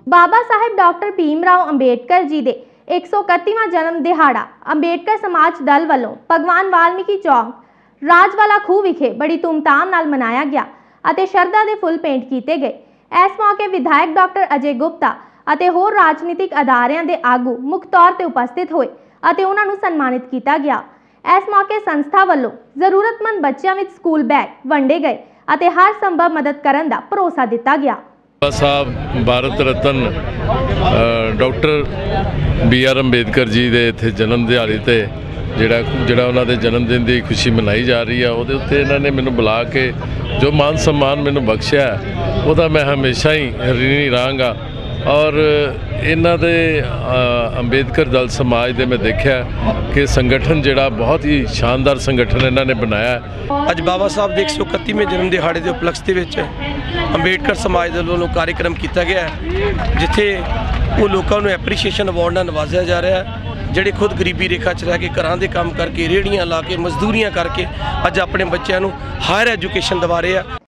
बाबा Saheb doctor Bhimrao Ambedkar ji के 131वां जन्म दिहाड़ा अंबेडकर समाज दल वालों भगवान वाल्मीकि चौक राजवाला खूह विखे बड़ी धूमधाम नाल मनाया गया अते शरधा के फुल भेंट किए गए। इस मौके विधायक डॉक्टर अजय गुप्ता अते होर राजनीतिक अदारियां दे आगू मुख तौर पर उपस्थित होए अते उन्हां नूं सन्मानित किया गया। इस मौके संस्था वालों जरूरतमंद बच्चों में स्कूल बैग वंडे गए अते हर संभव मदद करने का भरोसा दिता गया। बाबा साहब भारत रत्न डॉक्टर BR अंबेडकर जी के इत्थे जन्म दिहाड़े ते ਜਿਹੜਾ ਉਹਨਾਂ ਦੇ ਜਨਮ ਦਿਨ ਦੀ खुशी मनाई जा रही है ਉਹਦੇ ਉੱਤੇ ਇਹਨਾਂ ਨੇ ਮੈਨੂੰ ਬੁਲਾ ਕੇ जो मान सम्मान ਮੈਨੂੰ ਬਖਸ਼ਿਆ ਉਹਦਾ मैं हमेशा ही ऋणी रहांगा। और इन्हां दे अंबेडकर दल समाज दे मैं देखा कि संगठन जिहड़ा बहुत ही शानदार संगठन इन्हां ने बनाया। अज बाबा साहब के 131वें जन्म दिहाड़े के उपलक्ष्य विच अंबेडकर समाज दे वल्लों कार्यक्रम किया गया जिथे वो लोगों को एप्रीशिएशन अवार्ड नाल नवाजा जा रहा है ਜਿਹੜੇ खुद गरीबी रेखा च रह के घरां दे काम करके रेहड़ियां ला के मजदूरियां करके अज अपने बच्चों को हायर एजुकेशन दिवा रहे हैं।